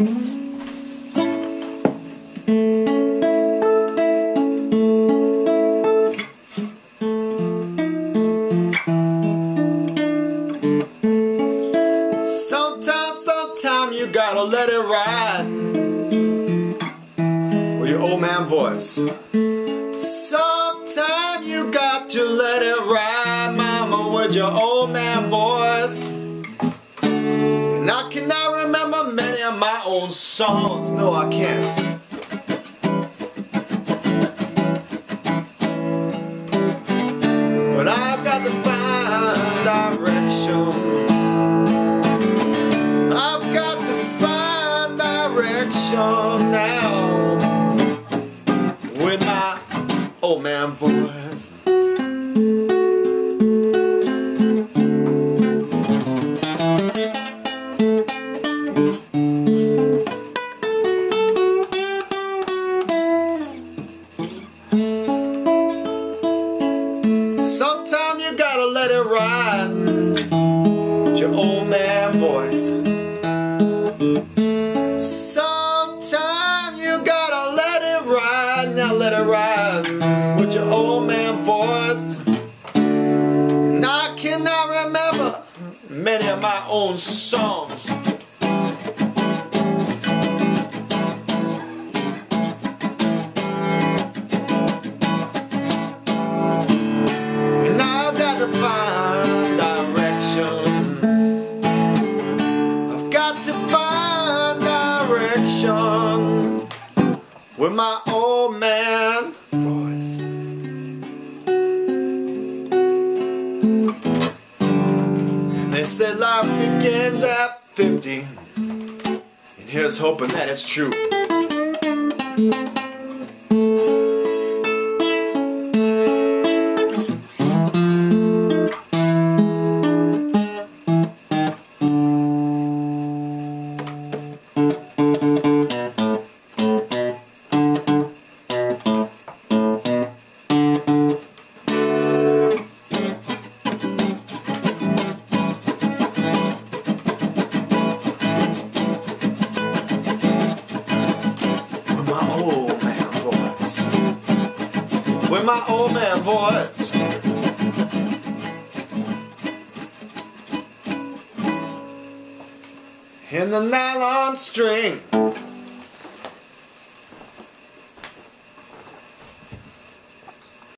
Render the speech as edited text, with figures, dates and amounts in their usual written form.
Sometimes you gotta let it ride with your old man voice. Sometimes you got to let it ride, mama, with your old man voice. And I cannot remember many of my own songs. No, I can't. But I've got to find direction. I've got to find direction now with my old man voice. Sometimes you gotta let it ride with your old man voice. Sometimes you gotta let it ride, now let it ride with your old man voice. And I cannot remember many of my own songs. And I've got to find direction. I've got to find direction with my old man voice. They say life begins at 50, and here's hoping that it's true. With my old man voice. In the nylon string